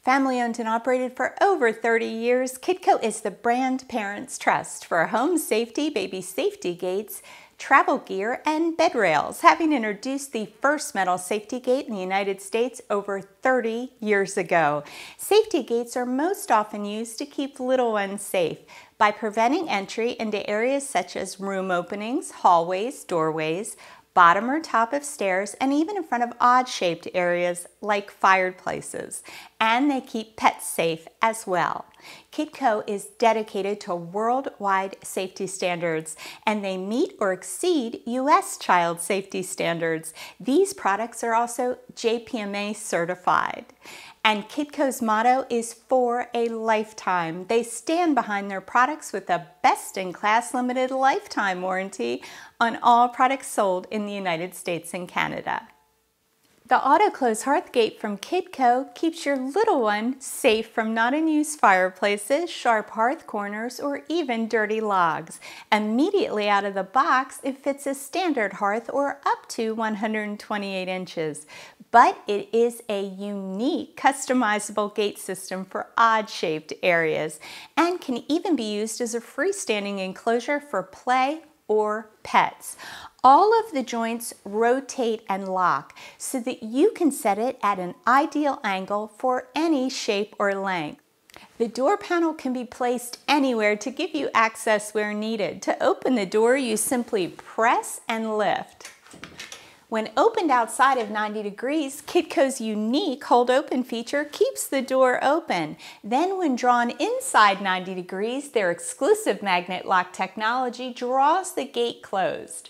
Family owned and operated for over 30 years, KidCo is the brand parents trust for home safety, baby safety gates, travel gear, and bed rails, having introduced the first metal safety gate in the United States over 30 years ago. Safety gates are most often used to keep little ones safe by preventing entry into areas such as room openings, hallways, doorways, bottom or top of stairs, and even in front of odd-shaped areas like fireplaces. And they keep pets safe as well. KidCo is dedicated to worldwide safety standards, and they meet or exceed U.S. child safety standards. These products are also JPMA certified. And KidCo's motto is for a lifetime. They stand behind their products with a best-in-class limited lifetime warranty on all products sold in the United States and Canada. The auto-close HearthGate from KidCo keeps your little one safe from not-in-use fireplaces, sharp hearth corners, or even dirty logs. Immediately out of the box, it fits a standard hearth or up to 128 inches. But it is a unique customizable gate system for odd-shaped areas and can even be used as a freestanding enclosure for play or pets. All of the joints rotate and lock so that you can set it at an ideal angle for any shape or length. The door panel can be placed anywhere to give you access where needed. To open the door, you simply press and lift. When opened outside of 90 degrees, KidCo's unique hold open feature keeps the door open. Then when drawn inside 90 degrees, their exclusive magnet lock technology draws the gate closed,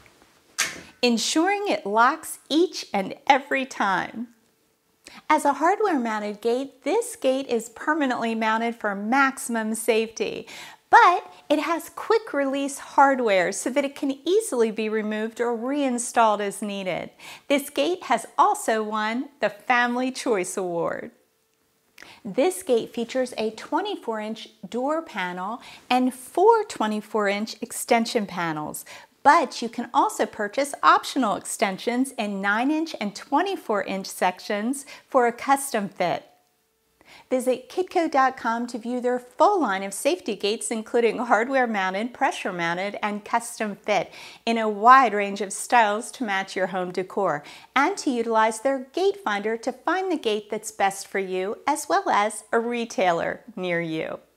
ensuring it locks each and every time. As a hardware mounted gate, this gate is permanently mounted for maximum safety. But it has quick release hardware so that it can easily be removed or reinstalled as needed. This gate has also won the Family Choice Award. This gate features a 24-inch door panel and 4 24-inch extension panels. But you can also purchase optional extensions in 9-inch and 24-inch sections for a custom fit. Visit KidCo.com to view their full line of safety gates, including hardware-mounted, pressure-mounted, and custom fit in a wide range of styles to match your home decor, and to utilize their gate finder to find the gate that's best for you, as well as a retailer near you.